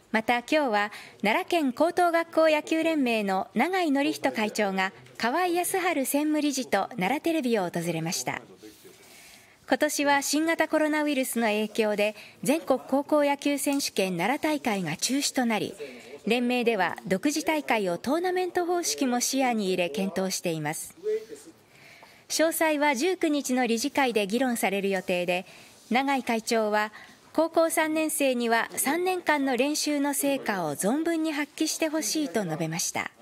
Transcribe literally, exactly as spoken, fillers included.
また今日は奈良県高等学校野球連盟の永井紀人会長が河合康晴専務理事と奈良テレビを訪れました。今年は新型コロナウイルスの影響で全国高校野球選手権奈良大会が中止となり、連盟では独自大会をトーナメント方式も視野に入れ検討しています。詳細はじゅうくにちの理事会で議論される予定で、永井会長は高校さんねん生にはさんねんかんの練習の成果を存分に発揮してほしいと述べました。